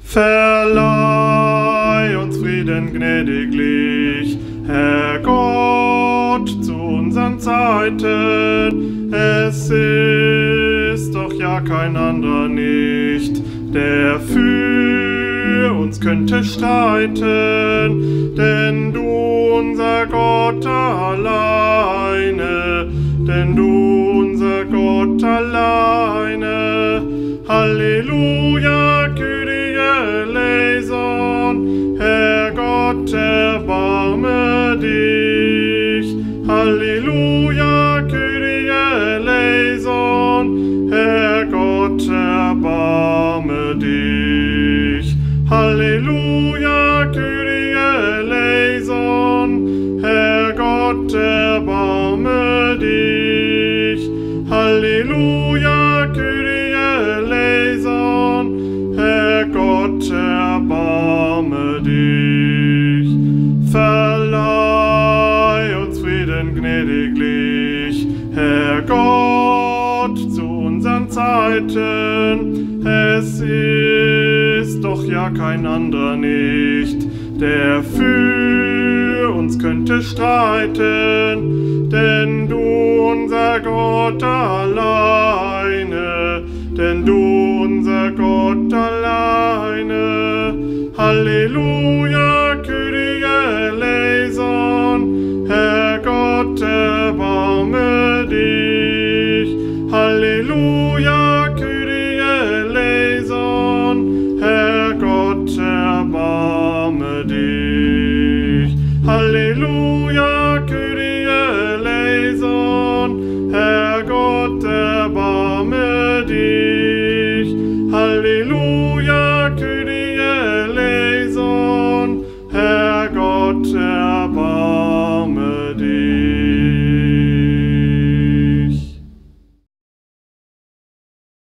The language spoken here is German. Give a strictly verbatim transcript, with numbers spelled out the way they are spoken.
Verleih uns Frieden gnädiglich, Herr Gott, zu unseren Zeiten. Es ist doch ja kein anderer nicht, der für uns könnte streiten, denn du, unser Gott alleine, denn du, unser Gott alleine. Halleluja, Kyrie eleison, Herr Gott, erbarme dich. Halleluja, Kyrie eleison, Herr Gott, erbarme dich. Halleluja, Kyrie eleison, Herr Gott, erbarme dich. Halleluja, Kyrie eleison, Herr Gott, erbarme dich. Verleih uns Frieden gnädiglich, Herr Gott, zu unseren Zeiten. Es ist doch ja kein anderer nicht, der für uns könnte streiten, denn du, unser Gott alleine, denn du, unser Gott alleine. Halleluja, Kyrie eleison, Herr Gott, erbarme dich. Halleluja, Kyrie eleison, Herr Gott, erbarme dich. Halleluja, Kyrie eleison, Herr Gott, erbarme dich. Halleluja,